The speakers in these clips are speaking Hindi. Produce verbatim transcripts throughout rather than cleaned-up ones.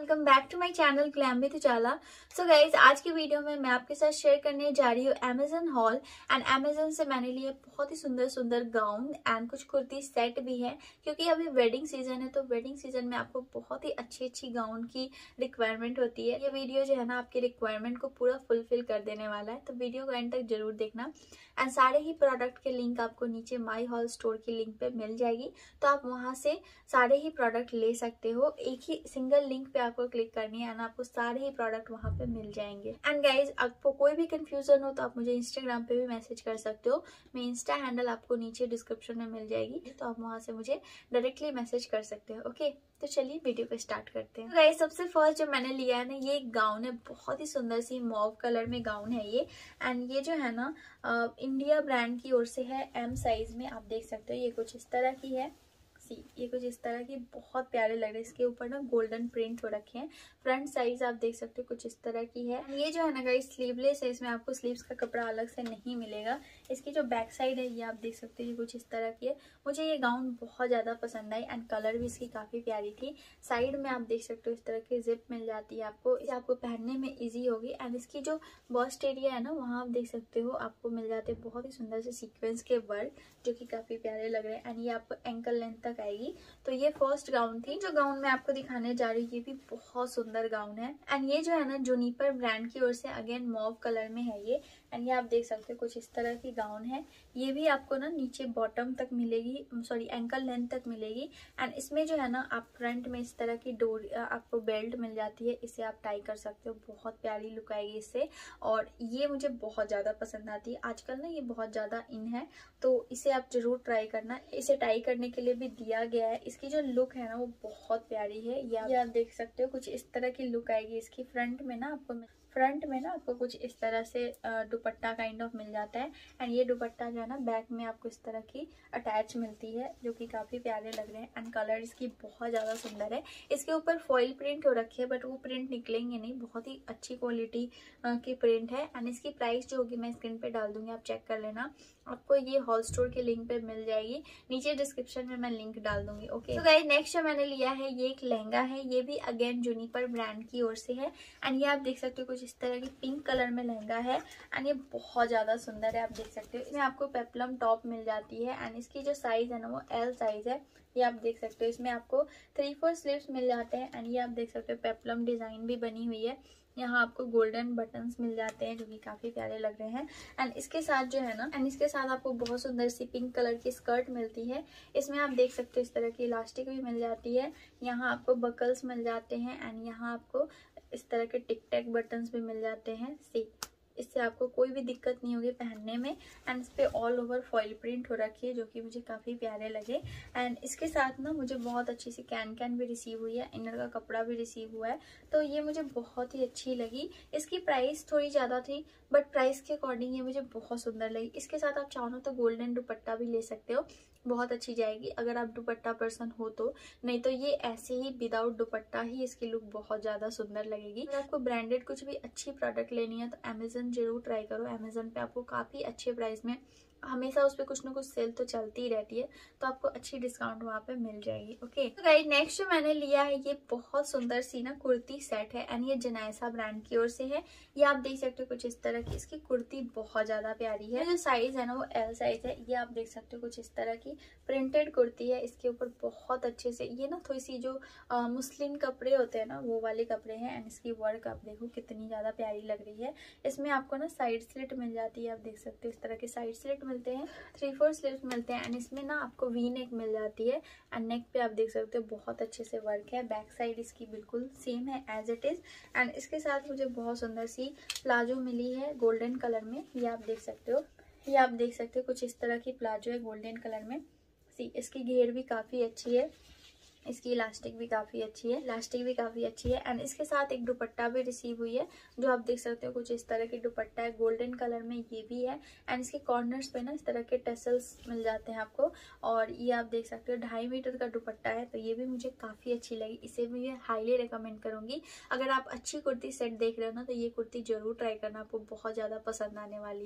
Welcome back to my channel glam with Ujala. So guys, आज की वीडियो में मैं आपके साथ शेयर करने जा रही हूँ अमेजन हॉल। एंड अमेजन से मैंने लिए बहुत ही सुंदर सुंदर गाउन एंड कुछ कुर्ती सेट भी है, क्योंकि अभी वेडिंग सीजन है। तो वेडिंग सीजन में आपको बहुत ही अच्छी अच्छी गाउन की रिक्वायरमेंट होती है। ये वीडियो जो है ना आपकी रिक्वायरमेंट को पूरा फुलफिल कर देने वाला है, तो वीडियो को एंड तक जरूर देखना। एंड सारे ही प्रोडक्ट के लिंक आपको नीचे माई हॉल स्टोर की लिंक पे मिल जाएगी, तो आप वहां से सारे ही प्रोडक्ट ले सकते हो। एक ही सिंगल लिंक पे आपको क्लिक करनी है एंड आपको सारे ही प्रोडक्ट वहां पे मिल जाएंगे। एंड गाइज, आपको कोई भी कंफ्यूजन हो तो आप मुझे इंस्टाग्राम पे भी मैसेज कर सकते हो। मैं इंस्टा हैंडल आपको नीचे डिस्क्रिप्शन में मिल जाएगी, तो आप वहां से मुझे डायरेक्टली मैसेज कर सकते हो। ओके, तो चलिए वीडियो को स्टार्ट करते हैं। गाइस, सबसे फर्स्ट जो मैंने लिया है ना, ये एक गाउन है। बहुत ही सुंदर सी मॉव कलर में गाउन है ये। एंड ये जो है ना इंडिया ब्रांड की ओर से है, एम साइज में। आप देख सकते हो ये कुछ इस तरह की है। सी ये कुछ इस तरह की बहुत प्यारे लग रहे हैं। इसके ऊपर ना गोल्डन प्रिंट हो रखे हैं। फ्रंट साइज आप देख सकते हो कुछ इस तरह की है। ये जो है ना गाइस स्लीवलेस है, इसमें आपको स्लीव्स का कपड़ा अलग से नहीं मिलेगा। इसकी जो बैक साइड है ये आप देख सकते हो, ये कुछ इस तरह की है। मुझे ये गाउन बहुत ज्यादा पसंद आई एंड कलर भी इसकी काफी प्यारी थी। साइड में आप देख सकते हो इस तरह की जिप मिल जाती है आपको, इसे आपको पहनने में इजी होगी। एंड इसकी जो बस्ट एरिया है ना, वहाँ आप देख सकते हो आपको मिल जाते हैं बहुत ही सुंदर से सीक्वेंस के वर्क, जो कि काफी प्यारे लग रहे हैं। एंड ये आपको एंकल लेंथ तक आएगी। तो ये फर्स्ट गाउन थी। जो गाउन मैं आपको दिखाने जा रही हूँ ये भी बहुत सुंदर गाउन है। एंड ये जो है ना जूनिपर ब्रांड की ओर से अगेन मॉव कलर में है ये। एंड ये आप देख सकते हो कुछ इस तरह की गाउन है। ये भी आपको ना नीचे बॉटम तक मिलेगी, सॉरी एंकल लेंथ तक मिलेगी। एंड इसमें जो है ना आप फ्रंट में इस तरह की डोरी, आपको बेल्ट मिल जाती है, इसे आप टाई कर सकते हो। बहुत प्यारी लुक आएगी इससे। और ये मुझे बहुत ज्यादा पसंद आती है। आजकल ना ये बहुत ज्यादा इन है, तो इसे आप जरूर ट्राई करना। इसे टाई करने के लिए भी दिया गया है। इसकी जो लुक है ना वो बहुत प्यारी है। ये आप देख सकते हो कुछ इस तरह की लुक आएगी इसकी। फ्रंट में ना आपको फ्रंट में ना आपको कुछ इस तरह से दुपट्टा काइंड ऑफ मिल जाता है। एंड ये दुपट्टा जो है ना बैक में आपको इस तरह की अटैच मिलती है, जो कि काफी प्यारे लग रहे हैं। एंड कलर इसकी बहुत ज्यादा सुंदर है। इसके ऊपर फॉइल प्रिंट हो रखी है, बट वो प्रिंट निकलेंगे नहीं। बहुत ही अच्छी क्वालिटी की प्रिंट है। एंड इसकी प्राइस जो होगी मैं स्क्रीन पे डाल दूंगी, आप चेक कर लेना। आपको ये हॉल स्टोर के लिंक पे मिल जाएगी, नीचे डिस्क्रिप्शन में मैं लिंक डाल दूंगी। ओके, तो गाइस नेक्स्ट जो मैंने लिया है ये एक लहंगा है। ये भी अगेन जूनिपर ब्रांड की ओर से है। एंड ये आप देख सकते हो कुछ इस तरह की पिंक कलर में लहंगा है। एंड ये बहुत ज्यादा सुंदर है। आप देख सकते हो इसमें आपको पेप्लम टॉप मिल जाती है। एंड इसकी जो साइज है ना वो एल साइज है। ये आप देख सकते हो इसमें आपको थ्री फोर स्लीव्स मिल जाते हैं। एंड ये आप देख सकते हो पेप्लम डिजाइन भी बनी हुई है। यहाँ आपको गोल्डन बटन्स मिल जाते हैं, जो कि काफी प्यारे लग रहे हैं। एंड इसके साथ जो है ना, एंड इसके साथ आपको बहुत सुंदर सी पिंक कलर की स्कर्ट मिलती है। इसमें आप देख सकते हो इस तरह की इलास्टिक भी मिल जाती है। यहाँ आपको बकल्स मिल जाते हैं। एंड यहाँ आपको इस तरह के टिक टैक बटन्स भी मिल जाते हैं। सी इससे आपको कोई भी दिक्कत नहीं होगी पहनने में। एंड इस पे ऑल ओवर फॉइल प्रिंट हो रखी है, जो कि मुझे काफी प्यारे लगे। एंड इसके साथ ना मुझे बहुत अच्छी सी कैन कैन भी रिसीव हुई है, इनर का कपड़ा भी रिसीव हुआ है। तो ये मुझे बहुत ही अच्छी लगी। इसकी प्राइस थोड़ी ज्यादा थी, बट प्राइस के अकॉर्डिंग ये मुझे बहुत सुंदर लगी। इसके साथ आप चाहो तो गोल्डन दुपट्टा भी ले सकते हो, बहुत अच्छी जाएगी अगर आप दुपट्टा पर्सन हो तो। नहीं तो ये ऐसे ही विदाउट दुपट्टा ही इसकी लुक बहुत ज्यादा सुंदर लगेगी। अगर आपको ब्रांडेड कुछ भी अच्छी प्रोडक्ट लेनी है तो अमेजन जरूर ट्राई करो। अमेजन पे आपको काफी अच्छे प्राइस में, हमेशा उस पर कुछ ना कुछ सेल तो चलती ही रहती है, तो आपको अच्छी डिस्काउंट वहां पे मिल जाएगी। ओके, तो गाइस नेक्स्ट जो मैंने लिया है ये बहुत सुंदर सी ना कुर्ती सेट है। एंड ये जनायसा ब्रांड की ओर से है। ये आप देख सकते हो कुछ इस तरह की इसकी कुर्ती बहुत ज्यादा प्यारी है। जो साइज है ना वो एल साइज है। ये आप देख सकते हो कुछ इस तरह की प्रिंटेड कुर्ती है। इसके ऊपर बहुत अच्छे से ये ना थोड़ी सी जो आ, मुस्लिम कपड़े होते हैं ना वो वाले कपड़े हैं। एंड इसकी वर्क आप देखो कितनी ज्यादा प्यारी लग रही है। इसमें आपको ना साइड स्लिट मिल जाती है। आप देख सकते हो इस तरह के साइड स्लिट मिलते हैं, थ्री फोर स्लीव्स मिलते हैं। एंड इसमें ना आपको वी नेक मिल जाती है। एंड नेक पे आप देख सकते हो बहुत अच्छे से वर्क है। बैक साइड इसकी बिल्कुल सेम है एज इट इज। एंड इसके साथ मुझे बहुत सुंदर सी प्लाजो मिली है गोल्डन कलर में। ये आप देख सकते हो, ये आप देख सकते हो कुछ इस तरह की प्लाजो है गोल्डन कलर में। सी इसकी घेर भी काफी अच्छी है, इसकी इलास्टिक भी काफी अच्छी है, इलास्टिक भी काफी अच्छी है। एंड इसके साथ एक दुपट्टा भी रिसीव हुई है, जो आप देख सकते हो कुछ इस तरह की दुपट्टा है गोल्डन कलर में। ये भी है। एंड इसके कॉर्नर्स पे ना इस तरह के टसल्स मिल जाते हैं आपको। और ये आप देख सकते हो ढाई मीटर का दुपट्टा है। तो ये भी मुझे काफी अच्छी लगी, इसे भी मैं हाईली रिकमेंड करूंगी। अगर आप अच्छी कुर्ती सेट देख रहे हो ना तो ये कुर्ती जरूर ट्राई करना, आपको बहुत ज्यादा पसंद आने वाली है।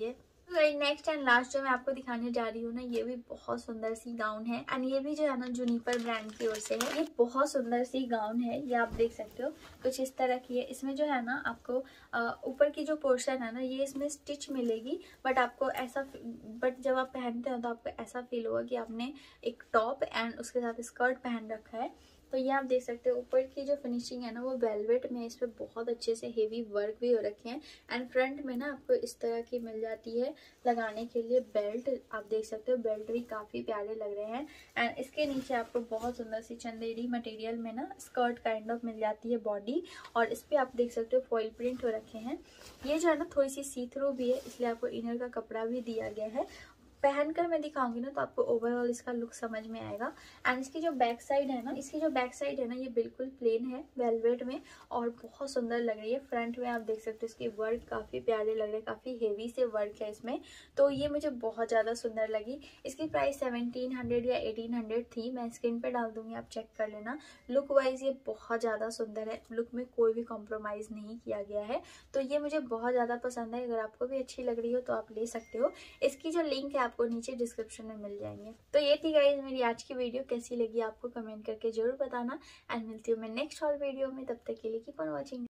नेक्स्ट एंड लास्ट जो मैं आपको दिखाने जा रही हूँ ना, ये भी बहुत सुंदर सी गाउन है एंड ये भी जो है ना जूनिपर ब्रांड की ओर से है। ये बहुत सुंदर सी गाउन है, ये आप देख सकते हो कुछ इस तरह की है। इसमें जो है ना आपको ऊपर की जो पोर्शन है ना ये इसमें स्टिच मिलेगी, बट आपको ऐसा बट जब आप पहनते हो तो आपको ऐसा फील होगा कि आपने एक टॉप एंड उसके साथ स्कर्ट पहन रखा है। तो ये आप देख सकते हो ऊपर की जो फिनिशिंग है ना वो वेलवेट में, इस पर बहुत अच्छे से हेवी वर्क भी हो रखे हैं एंड फ्रंट में ना आपको इस तरह की मिल जाती है लगाने के लिए बेल्ट। आप देख सकते हो बेल्ट भी काफ़ी प्यारे लग रहे हैं एंड इसके नीचे आपको बहुत सुंदर सी चंदेरी मटेरियल में ना स्कर्ट काइंड ऑफ मिल जाती है बॉडी, और इस पर आप देख सकते हो फॉइल प्रिंट हो रखे हैं। ये जो है ना थोड़ी सी सी थ्रू भी है, इसलिए आपको इनर का कपड़ा भी दिया गया है। पहनकर मैं दिखाऊंगी ना तो आपको ओवरऑल इसका लुक समझ में आएगा। एंड इसकी जो बैक साइड है ना इसकी जो बैक साइड है ना ये बिल्कुल प्लेन है वेलवेट में और बहुत सुंदर लग रही है। फ्रंट में आप देख सकते हो इसकी वर्क काफ़ी प्यारे लग रहे हैं, काफ़ी हेवी से वर्क है इसमें, तो ये मुझे बहुत ज़्यादा सुंदर लगी। इसकी प्राइस सेवनटीन हंड्रेड या एटीन हंड्रेड थी, मैं स्क्रीन पर डाल दूंगी, आप चेक कर लेना। लुक वाइज ये बहुत ज़्यादा सुंदर है, लुक में कोई भी कॉम्प्रोमाइज़ नहीं किया गया है, तो ये मुझे बहुत ज़्यादा पसंद है। अगर आपको भी अच्छी लग रही हो तो आप ले सकते हो। इसकी जो लिंक है आपको नीचे डिस्क्रिप्शन में मिल जाएंगे। तो ये थी गाइस मेरी आज की वीडियो, कैसी लगी आपको कमेंट करके जरूर बताना एंड मिलती हूँ मैं नेक्स्ट हॉल वीडियो में। तब तक के लिए कीप ऑन वॉचिंग।